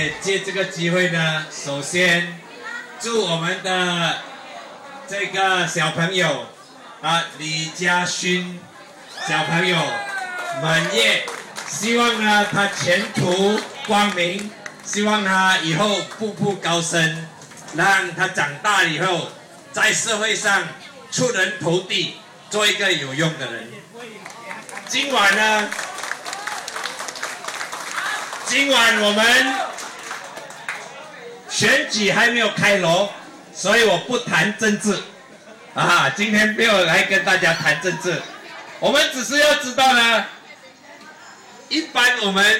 也借这个机会呢，首先祝我们的这个小朋友李嘉勋小朋友满月，希望呢他前途光明，希望他以后步步高升，让他长大以后在社会上出人头地，做一个有用的人。今晚我们选举还没有开锣，所以我不谈政治今天没有来跟大家谈政治，我们只是要知道呢，一般我们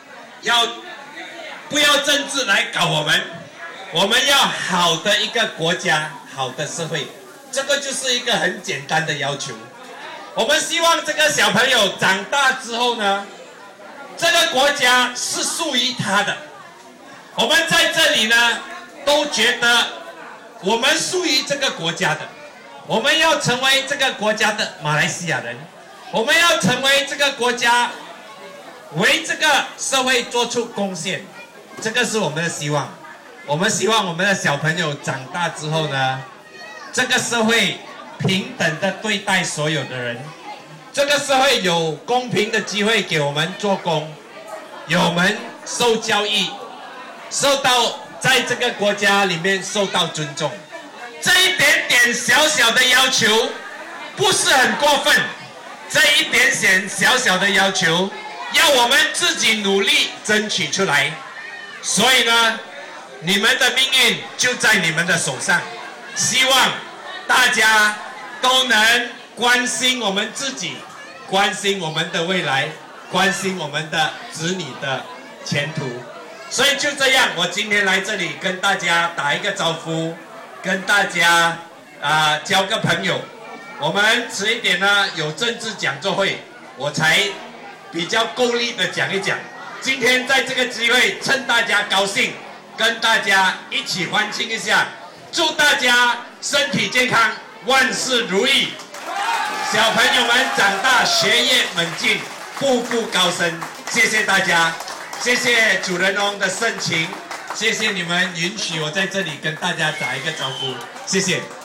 不要政治来搞我们要好的一个国家，好的社会，这个就是一个很简单的要求。我们希望这个小朋友长大之后呢，这个国家是属于他的。我们在这里呢，都觉得我们属于这个国家的，我们要成为这个国家的马来西亚人，我们要成为这个国家，为这个社会做出贡献，这个是我们的希望。我们希望我们的小朋友长大之后呢，这个社会平等的对待所有的人，这个社会有公平的机会给我们做工，有我们受教育，在这个国家里面受到尊重。这一点点小小的要求不是很过分，这一点点小小的要求要我们自己努力争取出来。所以呢，你们的命运就在你们的手上，希望大家都能关心我们自己，关心我们的未来，关心我们的子女的前途。所以就这样，我今天来这里跟大家打一个招呼，跟大家交个朋友。我们迟一点呢有政治讲座会，我才比较够力的讲一讲。今天在这个机会，趁大家高兴，跟大家一起欢庆一下，祝大家身体健康，万事如意，小朋友们长大学业猛进，步步高升。谢谢大家，谢谢主人翁的盛情，谢谢你们允许我在这里跟大家打一个招呼，谢谢。